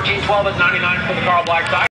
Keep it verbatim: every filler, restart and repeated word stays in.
fourteen twelve at ninety-nine for the Carl Black side.